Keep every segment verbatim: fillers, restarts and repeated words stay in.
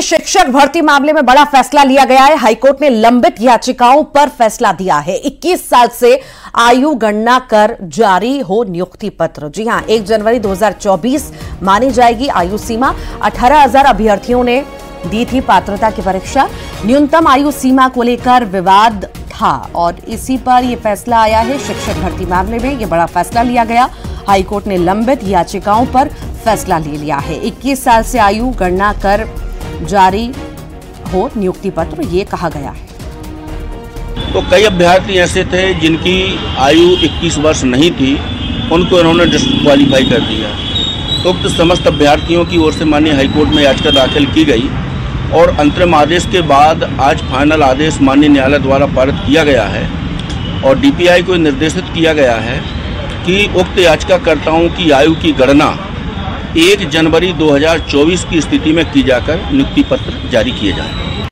शिक्षक भर्ती मामले में बड़ा फैसला लिया गया है। हाईकोर्ट ने लंबित याचिकाओं पर फैसला दिया है। इक्कीस साल से आयु गणना कर जारी हो नियुक्ति पत्र। जी हां, एक जनवरी दो हज़ार चौबीस मानी जाएगी आयु सीमा। अठारह हजार अभ्यर्थियों ने दी थी पात्रता की परीक्षा। न्यूनतम आयु सीमा को लेकर विवाद था और इसी पर यह फैसला आया है। शिक्षक भर्ती मामले में यह बड़ा फैसला लिया गया। हाईकोर्ट ने लंबित याचिकाओं पर फैसला ले लिया है। इक्कीस साल से आयु गणना कर जारी हो नियुक्ति पत्र, ये कहा गया है। तो कई अभ्यर्थी ऐसे थे जिनकी आयु इक्कीस वर्ष नहीं थी, उनको इन्होंने डिस्क्वालीफाई कर दिया। तो उक्त समस्त अभ्यर्थियों की ओर से माननीय हाईकोर्ट में याचिका दाखिल की गई और अंतरिम आदेश के बाद आज फाइनल आदेश माननीय न्यायालय द्वारा पारित किया गया है और डीपीआई को निर्देशित किया गया है कि उक्त याचिकाकर्ताओं की आयु की गणना एक जनवरी दो हज़ार चौबीस की स्थिति में की जाकर नियुक्ति पत्र जारी किए जाए।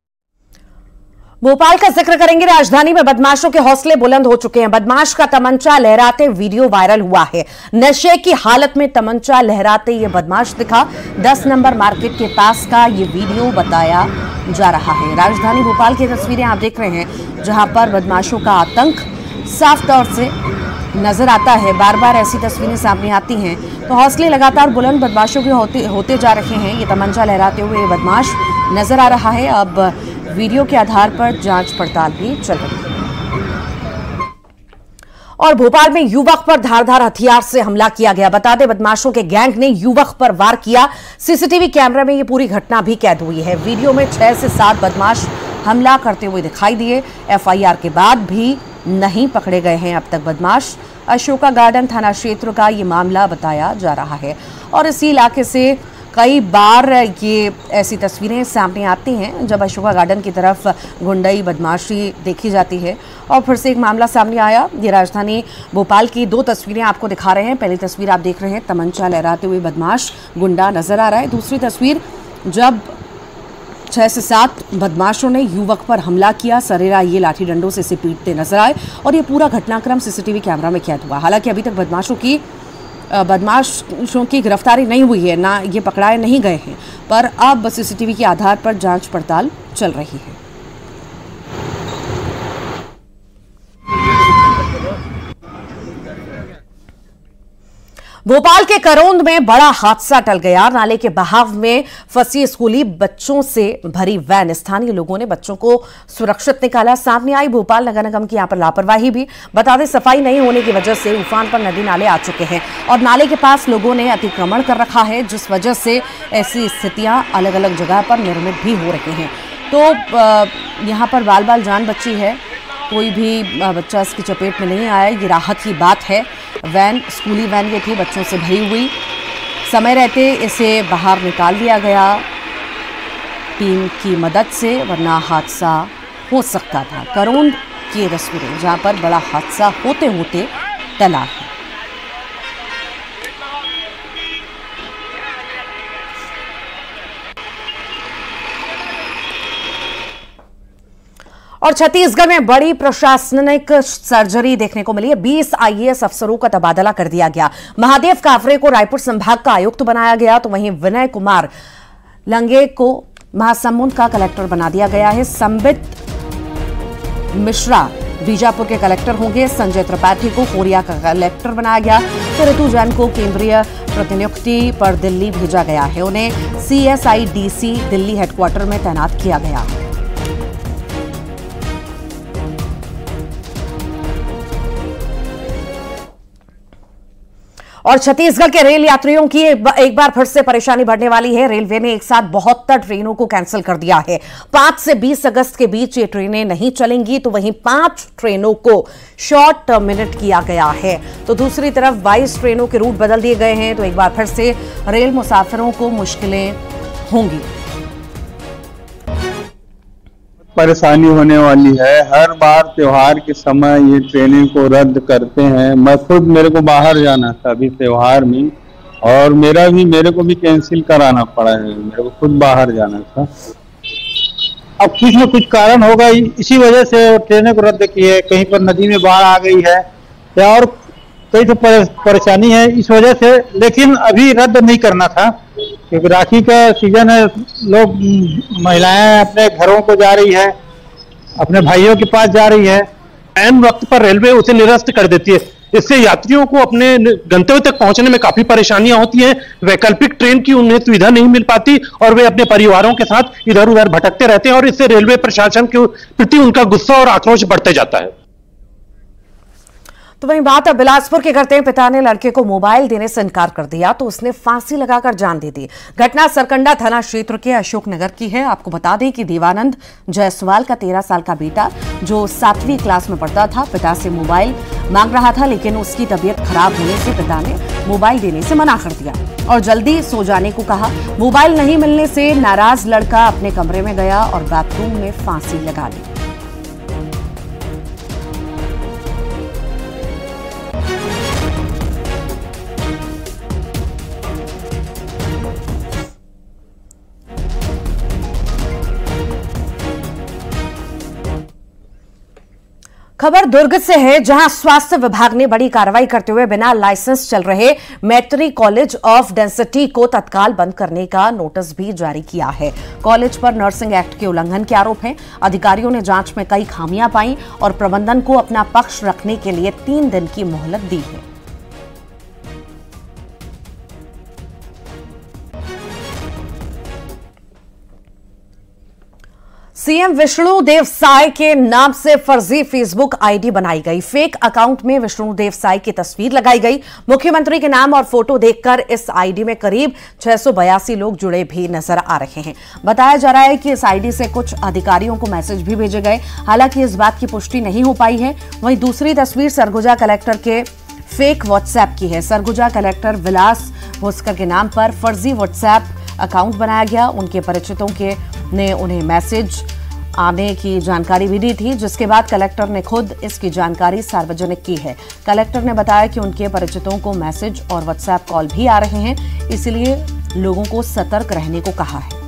भोपाल का जिक्र करेंगे। राजधानी में बदमाशों के हौसले बुलंद हो चुके हैं। बदमाश का तमंचा लहराते वीडियो वायरल हुआ है। नशे की हालत में तमंचा लहराते ये बदमाश दिखा। दस नंबर मार्केट के पास का ये वीडियो बताया जा रहा है। राजधानी भोपाल की तस्वीरें आप देख रहे हैं, जहां पर बदमाशों का आतंक साफ तौर से नजर आता है। बार बार ऐसी तस्वीरें सामने आती हैं तो हौसले लगातार बुलंद बदमाशों के होते होते जा रहे हैं। ये तमंचा लहराते हुए ये बदमाश नजर आ रहा है। अब वीडियो के आधार पर जांच पड़ताल भी चल रही है। और भोपाल में युवक पर धारदार हथियार से हमला किया गया। बता दें, बदमाशों के गैंग ने युवक पर वार किया। सीसीटीवी कैमरे में ये पूरी घटना भी कैद हुई है। वीडियो में छह से सात बदमाश हमला करते हुए दिखाई दिए। एफआईआर के बाद भी नहीं पकड़े गए हैं अब तक बदमाश। अशोका गार्डन थाना क्षेत्र का ये मामला बताया जा रहा है और इसी इलाके से कई बार ये ऐसी तस्वीरें सामने आती हैं जब अशोका गार्डन की तरफ गुंडई बदमाशी देखी जाती है। और फिर से एक मामला सामने आया। ये राजधानी भोपाल की दो तस्वीरें आपको दिखा रहे हैं। पहली तस्वीर आप देख रहे हैं, तमंचा लहराते हुए बदमाश गुंडा नजर आ रहा है। दूसरी तस्वीर जब छह से सात बदमाशों ने युवक पर हमला किया। सरेरा ये लाठी डंडों से इसे पीटते नजर आए और ये पूरा घटनाक्रम सीसीटीवी कैमरा में कैद हुआ। हालांकि अभी तक बदमाशों की बदमाशों की गिरफ्तारी नहीं हुई है, ना ये पकड़ाए नहीं गए हैं, पर अब सीसीटीवी के आधार पर जांच पड़ताल चल रही है। भोपाल के करोंद में बड़ा हादसा टल गया। नाले के बहाव में फंसी स्कूली बच्चों से भरी वैन। स्थानीय लोगों ने बच्चों को सुरक्षित निकाला। सामने आई भोपाल नगर निगम की यहां पर लापरवाही भी। बता दें, सफाई नहीं होने की वजह से उफान पर नदी नाले आ चुके हैं और नाले के पास लोगों ने अतिक्रमण कर रखा है, जिस वजह से ऐसी स्थितियां अलग अलग जगह पर निर्मित भी हो रही हैं। तो यहां पर बाल बाल जान बची है, कोई भी बच्चा इसकी चपेट में नहीं आया। ये राहत की बात है। वैन स्कूली वैन ये थी, बच्चों से भरी हुई। समय रहते इसे बाहर निकाल दिया गया टीम की मदद से, वरना हादसा हो सकता था। करोंद की तस्वीरें जहां पर बड़ा हादसा होते होते टला है। और छत्तीसगढ़ में बड़ी प्रशासनिक सर्जरी देखने को मिली है। बीस आईएएस अफसरों का तबादला कर दिया गया। महादेव कावरे को रायपुर संभाग का आयुक्त बनाया गया, तो वहीं विनय कुमार लंगे को महासमुंद का कलेक्टर बना दिया गया है। संबित मिश्रा बीजापुर के कलेक्टर होंगे। संजय त्रिपाठी को कोरिया का कलेक्टर बनाया गया, तो ऋतु जैन को केंद्रीय प्रतिनियुक्ति पर दिल्ली भेजा गया है। उन्हें सीएसआईडीसी दिल्ली हेडक्वार्टर में तैनात किया गया। और छत्तीसगढ़ के रेल यात्रियों की एक बार फिर से परेशानी बढ़ने वाली है। रेलवे ने एक साथ बहत्तर ट्रेनों को कैंसिल कर दिया है। पांच से बीस अगस्त के बीच ये ट्रेनें नहीं चलेंगी, तो वहीं पांच ट्रेनों को शॉर्ट टर्मिनेट किया गया है। तो दूसरी तरफ बाईस ट्रेनों के रूट बदल दिए गए हैं। तो एक बार फिर से रेल मुसाफिरों को मुश्किलें होंगी। परेशानी होने वाली है। हर बार त्योहार के समय ये ट्रेनिंग को रद्द करते हैं। मैं खुद, मेरे को बाहर जाना था अभी त्योहार में, और मेरा भी मेरे को भी कैंसिल कराना पड़ा है। मेरे को खुद बाहर जाना था। अब कुछ न कुछ कारण होगा, इसी वजह से ट्रेनें को रद्द किए। कहीं पर नदी में बाढ़ आ गई है या और तो ये तो परेशानी है इस वजह से। लेकिन अभी रद्द नहीं करना था क्योंकि राखी का सीजन है, लोग महिलाएं अपने घरों को जा रही है, अपने भाइयों के पास जा रही है। ऐन वक्त पर रेलवे उसे निरस्त कर देती है। इससे यात्रियों को अपने गंतव्य तक पहुंचने में काफी परेशानियां होती हैं। वैकल्पिक ट्रेन की उन्हें सुविधा नहीं मिल पाती और वे अपने परिवारों के साथ इधर उधर भटकते रहते हैं और इससे रेलवे प्रशासन के प्रति उनका गुस्सा और आक्रोश बढ़ते जाता है। तो वहीं बात अब बिलासपुर के करते हैं। पिता ने लड़के को मोबाइल देने से इनकार कर दिया तो उसने फांसी लगाकर जान दे दी। घटना सरकंडा थाना क्षेत्र के अशोकनगर की है। आपको बता दें कि देवानंद जायसवाल का तेरह साल का बेटा जो सातवीं क्लास में पढ़ता था, पिता से मोबाइल मांग रहा था, लेकिन उसकी तबीयत खराब होने से पिता ने मोबाइल देने से मना कर दिया और जल्दी सो जाने को कहा। मोबाइल नहीं मिलने से नाराज लड़का अपने कमरे में गया और बाथरूम में फांसी लगा ली। खबर दुर्ग से है, जहां स्वास्थ्य विभाग ने बड़ी कार्रवाई करते हुए बिना लाइसेंस चल रहे मैत्री कॉलेज ऑफ डेंसिटी को तत्काल बंद करने का नोटिस भी जारी किया है। कॉलेज पर नर्सिंग एक्ट के उल्लंघन के आरोप हैं। अधिकारियों ने जांच में कई खामियां पाई और प्रबंधन को अपना पक्ष रखने के लिए तीन दिन की मोहलत दी है। सीएम विष्णुदेव साय के नाम से फर्जी फेसबुक आईडी बनाई गई। फेक अकाउंट में विष्णुदेव साय की तस्वीर लगाई गई। मुख्यमंत्री के नाम और फोटो देखकर इस आईडी में करीब छह सौ बयासी लोग जुड़े भी नजर आ रहे हैं। बताया जा रहा है कि इस आईडी से कुछ अधिकारियों को मैसेज भी भेजे गए। हालांकि इस बात की पुष्टि नहीं हो पाई है। वहीं दूसरी तस्वीर सरगुजा कलेक्टर के फेक व्हाट्सएप की है। सरगुजा कलेक्टर विलास भोसकर के नाम पर फर्जी व्हाट्सएप अकाउंट बनाया गया। उनके परिचितों के ने उन्हें मैसेज आने की जानकारी भी दी थी, जिसके बाद कलेक्टर ने खुद इसकी जानकारी सार्वजनिक की है। कलेक्टर ने बताया कि उनके परिचितों को मैसेज और व्हाट्सएप कॉल भी आ रहे हैं, इसलिए लोगों को सतर्क रहने को कहा है।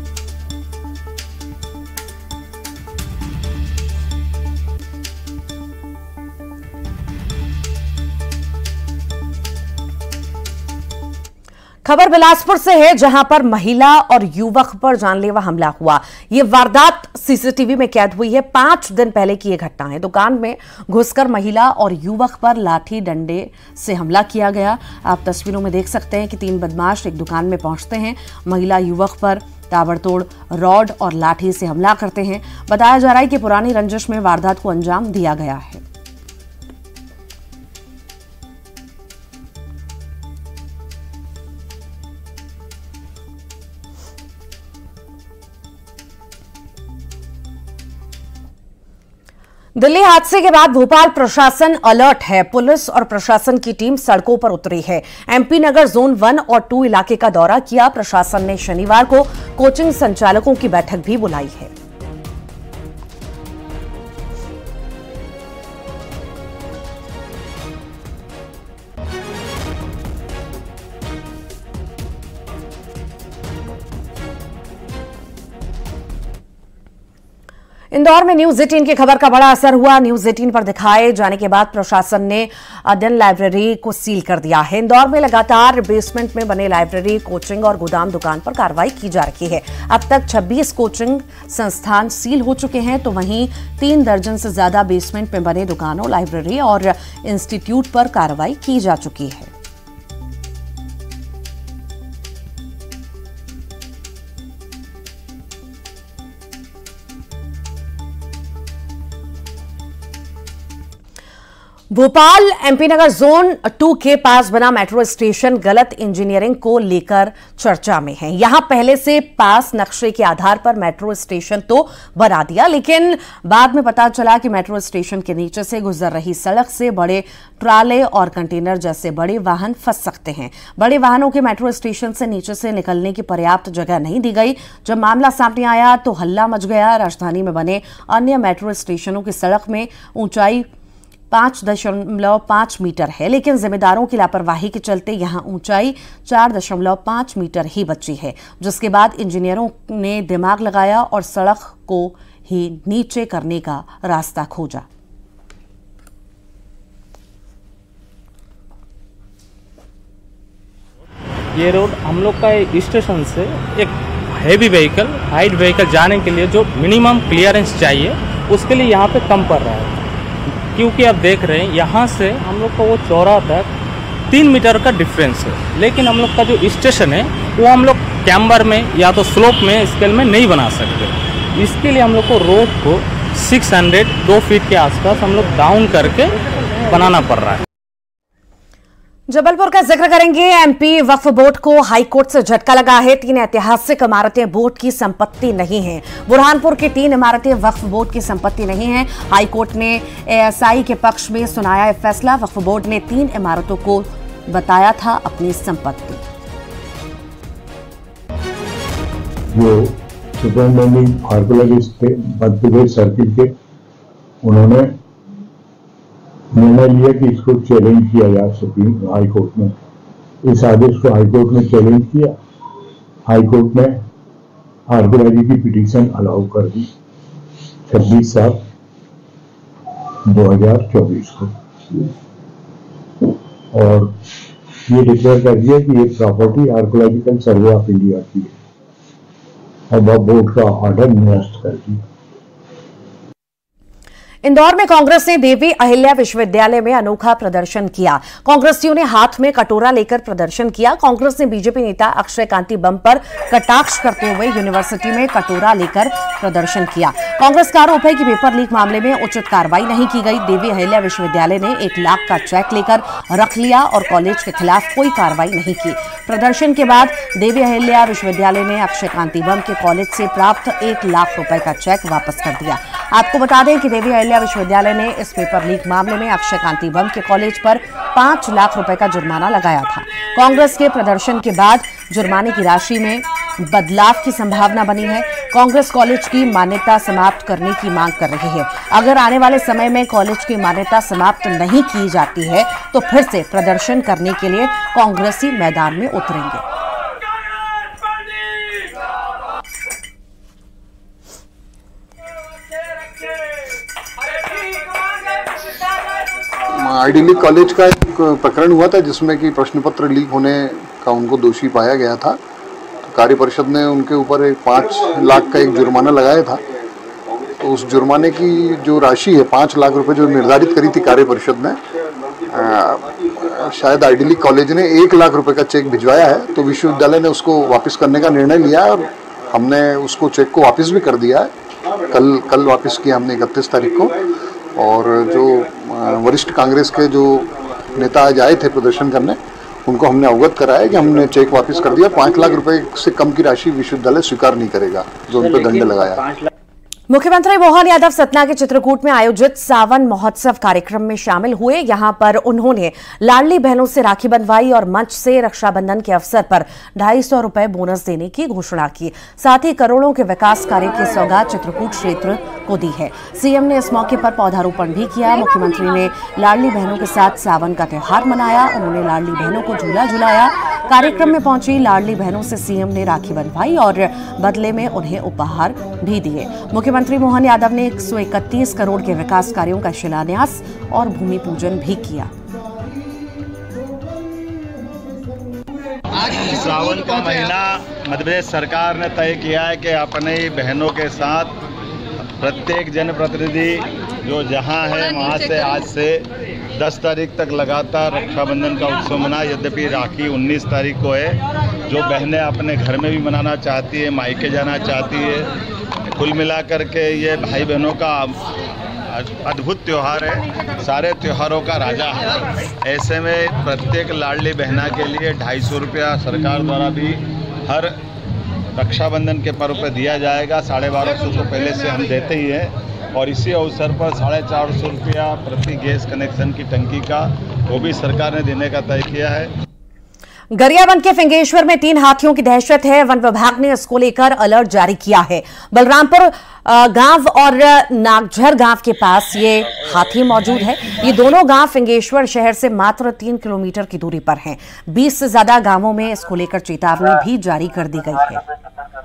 खबर बिलासपुर से है, जहां पर महिला और युवक पर जानलेवा हमला हुआ। यह वारदात सीसीटीवी में कैद हुई है। पांच दिन पहले की यह घटना है। दुकान में घुसकर महिला और युवक पर लाठी डंडे से हमला किया गया। आप तस्वीरों में देख सकते हैं कि तीन बदमाश एक दुकान में पहुंचते हैं, महिला युवक पर ताबड़तोड़ रॉड और लाठी से हमला करते हैं। बताया जा रहा है कि पुरानी रंजिश में वारदात को अंजाम दिया गया है। दिल्ली हादसे के बाद भोपाल प्रशासन अलर्ट है। पुलिस और प्रशासन की टीम सड़कों पर उतरी है। एमपी नगर जोन वन और टू इलाके का दौरा किया। प्रशासन ने शनिवार को कोचिंग संचालकों की बैठक भी बुलाई है। इंदौर में न्यूज एटीन की खबर का बड़ा असर हुआ। न्यूज एटीन पर दिखाए जाने के बाद प्रशासन ने अध्ययन लाइब्रेरी को सील कर दिया है। इंदौर में लगातार बेसमेंट में बने लाइब्रेरी, कोचिंग और गोदाम दुकान पर कार्रवाई की जा रही है। अब तक छब्बीस कोचिंग संस्थान सील हो चुके हैं, तो वहीं तीन दर्जन से ज्यादा बेसमेंट में बने दुकानों, लाइब्रेरी और इंस्टीट्यूट पर कार्रवाई की जा चुकी है। Bhopal MP Nagar zone two के पास बना मेट्रो स्टेशन गलत इंजीनियरिंग को लेकर चर्चा में है। यहां पहले से पास नक्शे के आधार पर मेट्रो स्टेशन तो बना दिया, लेकिन बाद में पता चला कि मेट्रो स्टेशन के नीचे से गुजर रही सड़क से बड़े ट्राले और कंटेनर जैसे बड़े वाहन फंस सकते हैं। बड़े वाहनों के मेट्रो स्टेशन से नीचे से निकलने की पर्याप्त जगह नहीं दी गई। जब मामला सामने आया तो हल्ला मच गया। राजधानी में बने अन्य मेट्रो स्टेशनों की सड़क में ऊंचाई पांच दशमलव पांच मीटर है, लेकिन जिम्मेदारों की लापरवाही के चलते यहां ऊंचाई चार दशमलव पांच मीटर ही बची है, जिसके बाद इंजीनियरों ने दिमाग लगाया और सड़क को ही नीचे करने का रास्ता खोजा। ये रोड हम लोग का स्टेशन से एक हैवी व्हीकल हाइट व्हीकल जाने के लिए जो मिनिमम क्लियरेंस चाहिए उसके लिए यहाँ पे कम पड़ रहा है, क्योंकि आप देख रहे हैं यहाँ से हम लोग का वो चौराहा तक तीन मीटर का डिफरेंस है, लेकिन हम लोग का जो स्टेशन है वो हम लोग कैम्बर में या तो स्लोप में स्केल में नहीं बना सकते। इसके लिए हम लोग को रोड को छह सौ दो फीट के आसपास हम लोग डाउन करके बनाना पड़ रहा है। जबलपुर का जिक्र करेंगे। एमपी वक्फ बोर्ड को हाईकोर्ट से झटका लगा है। तीन ऐतिहासिक इमारतें बोर्ड की संपत्ति नहीं हैं। बुरहानपुर की तीन इमारतें वक्फ बोर्ड की संपत्ति नहीं हैं। हाईकोर्ट ने एएसआई के पक्ष में सुनाया है फैसला। वक्फ बोर्ड ने तीन इमारतों को बताया था अपनी संपत्ति। जो सुपरिटेंडिंग आर्कियोलॉजिस्ट थे मध्यप्रदेश सर्किट के, उन्होंने निर्णय लिया कि इसको चैलेंज किया जाए सुप्रीम हाई कोर्ट में। इस आदेश को हाई कोर्ट ने चैलेंज किया। हाई कोर्ट ने आर्कियोलॉजी की पिटीशन अलाउ कर दी छब्बीस सात दो हजार चौबीस को, और ये डिक्लेयर कर दिया कि ये property archaeological survey of India की है और वह बोर्ड का ऑर्डर निरस्त कर दिया। इंदौर में कांग्रेस ने देवी अहिल्या विश्वविद्यालय में अनोखा प्रदर्शन किया। कांग्रेसियों ने हाथ में कटोरा लेकर प्रदर्शन किया। कांग्रेस ने बीजेपी नेता अक्षय कांति बम पर कटाक्ष करते हुए यूनिवर्सिटी में कटोरा लेकर प्रदर्शन किया। कांग्रेस का आरोप है कि पेपर लीक मामले में उचित कार्रवाई नहीं की गई। देवी अहिल्या विश्वविद्यालय ने एक लाख का चेक लेकर रख लिया और कॉलेज के खिलाफ कोई कार्रवाई नहीं की। प्रदर्शन के बाद देवी अहिल्या विश्वविद्यालय ने अक्षय कांति बम के कॉलेज से प्राप्त एक लाख रुपए का चेक वापस कर दिया। आपको बता दें कि देवी अहिल्या विश्वविद्यालय ने इस पेपर लीक मामले में अक्षय कांति बम के कॉलेज पर पांच लाख रुपए का जुर्माना लगाया था। कांग्रेस के प्रदर्शन के बाद जुर्माने की राशि में बदलाव की संभावना बनी है। कांग्रेस कॉलेज की मान्यता समाप्त करने की मांग कर रही है। अगर आने वाले समय में कॉलेज की मान्यता समाप्त नहीं की जाती है तो फिर से प्रदर्शन करने के लिए कांग्रेसी मैदान में उतरेंगे। आइडियली कॉलेज का एक प्रकरण हुआ था जिसमें कि प्रश्न पत्र लीक होने का उनको दोषी पाया गया था। तो कार्य परिषद ने उनके ऊपर एक पाँच लाख का एक जुर्माना लगाया था। तो उस जुर्माने की जो राशि है पाँच लाख रुपए जो निर्धारित करी थी कार्य परिषद ने, आ, शायद आइडियली कॉलेज ने एक लाख रुपए का चेक भिजवाया है। तो विश्वविद्यालय ने उसको वापस करने का निर्णय लिया और हमने उसको चेक को वापस भी कर दिया है। कल कल वापस किया हमने इकतीस तारीख को। और जो वरिष्ठ कांग्रेस के जो नेता आज आए थे प्रदर्शन करने, उनको हमने अवगत कराया कि हमने चेक वापस कर दिया। पाँच लाख रुपए से कम की राशि विश्वविद्यालय स्वीकार नहीं करेगा जो उन पर दंड लगाया। मुख्यमंत्री मोहन यादव सतना के चित्रकूट में आयोजित सावन महोत्सव कार्यक्रम में शामिल हुए। यहां पर उन्होंने लाडली बहनों से राखी बंधवाई और मंच से रक्षाबंधन के अवसर पर ढाई सौ रुपए बोनस देने की घोषणा की। साथ ही करोड़ों के विकास कार्य की सौगात चित्रकूट क्षेत्र को दी है। सीएम ने इस मौके पर पौधारोपण भी किया। मुख्यमंत्री ने लाडली बहनों के साथ सावन का त्योहार मनाया। उन्होंने लाडली बहनों को झूला झुलाया। कार्यक्रम में पहुंची लाडली बहनों से सीएम ने राखी बंधवाई और बदले में उन्हें उपहार भी दिए। मुख्यमंत्री मोहन यादव ने एक सौ इकतीस करोड़ के विकास कार्यों का शिलान्यास और भूमि पूजन भी किया। सावन का महीना मध्य प्रदेश सरकार ने तय किया है कि अपने बहनों के साथ प्रत्येक जनप्रतिनिधि जो जहां है वहां से आज से दस तारीख तक लगातार रक्षाबंधन का उत्सव मना। यद्यपि राखी उन्नीस तारीख को है। जो बहनें अपने घर में भी मनाना चाहती है, मायके जाना चाहती है, कुल मिलाकर के ये भाई बहनों का अद्भुत त्यौहार है। सारे त्योहारों का राजा है। ऐसे में प्रत्येक लाडली बहना के लिए ढाई सौ रुपया सरकार द्वारा भी हर रक्षाबंधन के पर्व पर दिया जाएगा। साढ़े बारह सौ तो पहले से हम देते ही हैं और इसी अवसर पर साढ़े चार सौ रुपया प्रति गैस कनेक्शन की टंकी का वो भी सरकार ने देने का तय किया है। गरियाबंद के फिंगेश्वर में तीन हाथियों की दहशत है। वन विभाग ने इसको लेकर अलर्ट जारी किया है। बलरामपुर गांव और नागझर गांव के पास ये हाथी मौजूद है। ये दोनों गांव फिंगेश्वर शहर से मात्र तीन किलोमीटर की दूरी पर हैं। बीस से ज्यादा गांवों में इसको लेकर चेतावनी भी जारी कर दी गई है।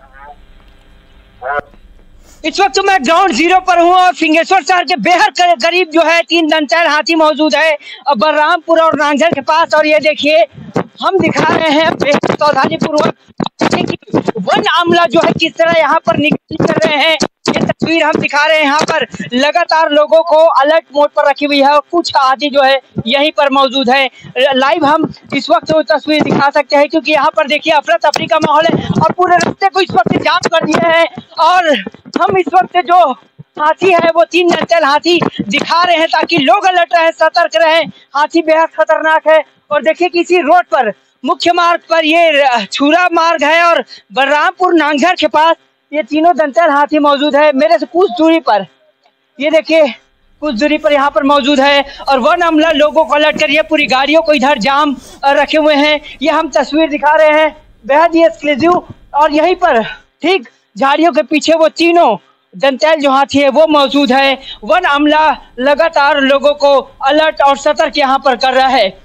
इस वक्त मैं ग्राउंड जीरो पर हूँ और फिंगेश्वर शहर के बेहद करीब जो है तीन दंतैल हाथी मौजूद है और बलरामपुर और नागझर के पास। और ये देखिए हम दिखा रहे हैं बेहद सावधानी पूर्वक वन अमला जो है किस तरह यहाँ पर निगरानी कर रहे हैं। ये तस्वीर हम दिखा रहे हैं, यहाँ पर लगातार लोगों को अलर्ट मोड पर रखी हुई है और कुछ हाथी जो है यहीं पर मौजूद है। लाइव हम इस वक्त वो तस्वीर दिखा सकते हैं क्योंकि यहाँ पर देखिए अफरा तफरी का माहौल है और पूरे रास्ते को इस वक्त जाम कर दिया है। और हम इस वक्त जो हाथी है वो तीन दंतल हाथी दिखा रहे हैं ताकि लोग अलर्ट रहे, सतर्क रहे। हाथी बेहद खतरनाक है और देखिए किसी रोड पर मुख्य मार्ग पर ये छुरा मार्ग है और बलरामपुर नांगघर के पास ये तीनों दंतल हाथी मौजूद है। मेरे से कुछ दूरी पर ये देखिए कुछ दूरी पर यहाँ पर मौजूद है और वन अमला लोगों को अलर्ट कर पूरी गाड़ियों को इधर जाम रखे हुए हैं। ये हम तस्वीर दिखा रहे हैं बेहद ही एक्सक्लूसिव। और यहीं पर ठीक झाड़ियों के पीछे वो तीनों दंतैल जो हाथी है वो मौजूद है। वन अमला लगातार लोगों को अलर्ट और सतर्क यहाँ पर कर रहा है।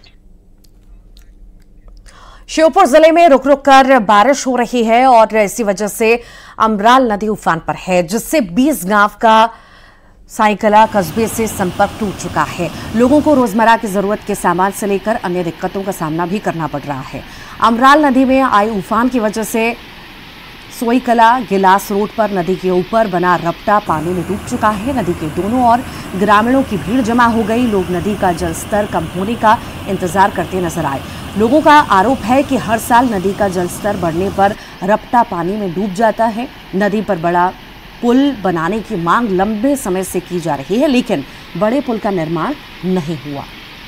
श्योपुर जिले में रुक रुक कर बारिश हो रही है और इसी वजह से अमराल नदी उफान पर है, जिससे बीस गांव का साईकला कस्बे से संपर्क टूट चुका है। लोगों को रोजमर्रा की जरूरत के सामान से लेकर अन्य दिक्कतों का सामना भी करना पड़ रहा है। अमराल नदी में आए उफान की वजह से सोईकला गिलास रोड पर नदी के ऊपर बना रपटा पानी में डूब चुका है। नदी के दोनों ओर ग्रामीणों की भीड़ जमा हो गई। लोग नदी का जलस्तर कम होने का इंतजार करते नजर आए। लोगों का आरोप है कि हर साल नदी का जलस्तर बढ़ने पर रपटा पानी में डूब जाता है। नदी पर बड़ा पुल बनाने की मांग लंबे समय से की जा रही है, लेकिन बड़े पुल का निर्माण नहीं हुआ।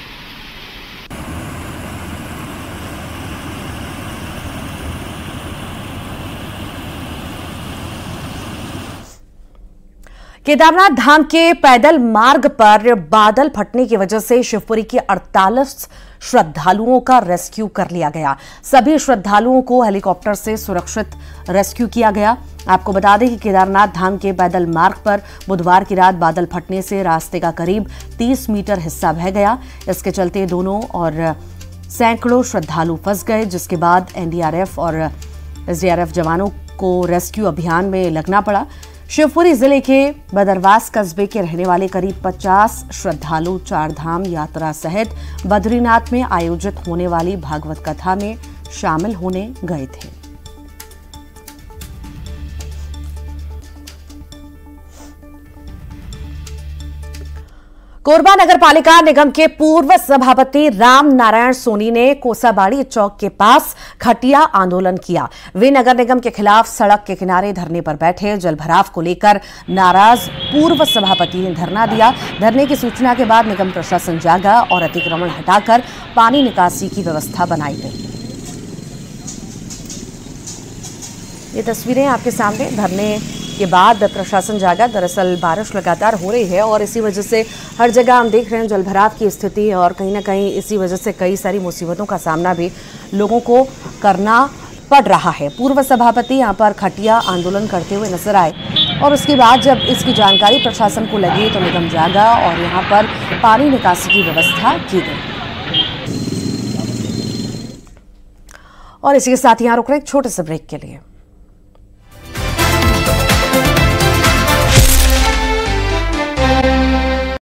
केदारनाथ धाम के पैदल मार्ग पर बादल फटने की वजह से शिवपुरी के अड़तालीस श्रद्धालुओं का रेस्क्यू कर लिया गया। सभी श्रद्धालुओं को हेलीकॉप्टर से सुरक्षित रेस्क्यू किया गया। आपको बता दें कि केदारनाथ धाम के पैदल मार्ग पर बुधवार की रात बादल फटने से रास्ते का करीब तीस मीटर हिस्सा बह गया। इसके चलते दोनों और सैकड़ों श्रद्धालु फंस गए, जिसके बाद एनडीआरएफ और एसडीआरएफ जवानों को रेस्क्यू अभियान में लगना पड़ा। शिवपुरी जिले के बदरवास कस्बे के रहने वाले करीब पचास श्रद्धालु चारधाम यात्रा सहित बद्रीनाथ में आयोजित होने वाली भागवत कथा में शामिल होने गए थे। कोरबा नगर पालिका निगम के पूर्व सभापति राम नारायण सोनी ने कोसाबाड़ी चौक के पास खटिया आंदोलन किया। वे नगर निगम के खिलाफ सड़क के किनारे धरने पर बैठे। जलभराव को लेकर नाराज पूर्व सभापति ने धरना दिया। धरने की सूचना के बाद निगम प्रशासन जागा और अतिक्रमण हटाकर पानी निकासी की व्यवस्था बनाई गई। ये तस्वीरें आपके सामने। धरने के बाद प्रशासन जागा। दरअसल बारिश लगातार हो रही है और इसी वजह से हर जगह हम देख रहे हैं जलभराव की स्थिति है और कहीं ना कहीं इसी वजह से कई सारी मुसीबतों का सामना भी लोगों को करना पड़ रहा है। पूर्व सभापति यहां पर खटिया आंदोलन करते हुए नजर आए और उसके बाद जब इसकी जानकारी प्रशासन को लगी तो निगम जागा और यहां पर पानी निकासी की व्यवस्था की गई। और इसी के साथ यहां रुक रहे एक छोटे से ब्रेक के लिए।